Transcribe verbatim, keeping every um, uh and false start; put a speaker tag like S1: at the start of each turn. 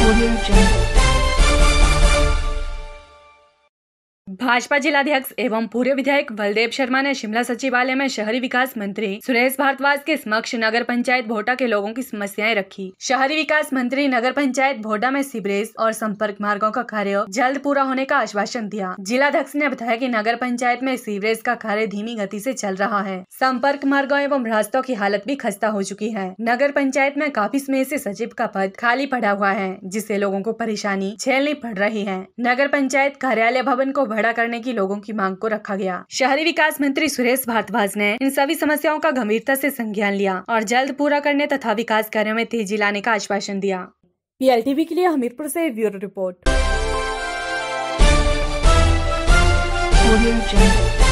S1: Audio Jungle.
S2: Bhajpa जिलाध्यक्ष एवं पूर्व विधायक बलदेव शर्मा ने शिमला सचिवालय में शहरी विकास मंत्री सुरेश भारद्वाज के समक्ष नगर पंचायत भोटा के लोगों की समस्याएं रखी। शहरी विकास मंत्री नगर पंचायत भोटा में सीवरेज और संपर्क मार्गों का कार्य जल्द पूरा होने का आश्वासन दिया। जिलाध्यक्ष ने बताया कि नगर पंचायत में सीवरेज का कार्य धीमी गति से चल रहा है। संपर्क मार्गों एवं रास्तों की हालत भी खस्ता हो चुकी है। नगर पंचायत में काफी समय से सचिव का पद खाली पड़ा हुआ है, जिससे लोगों को परेशानी झेलनी पड़ रही है। नगर पंचायत कार्यालय भवन को बड़ा करने की लोगों की मांग को रखा गया। शहरी विकास मंत्री सुरेश भारद्वाज ने इन सभी समस्याओं का गंभीरता से संज्ञान लिया और जल्द पूरा करने तथा विकास कार्यों में तेजी लाने का आश्वासन दिया। पीएलटीवी के लिए हमीरपुर से ब्यूरो रिपोर्ट।
S1: Audio Jungle.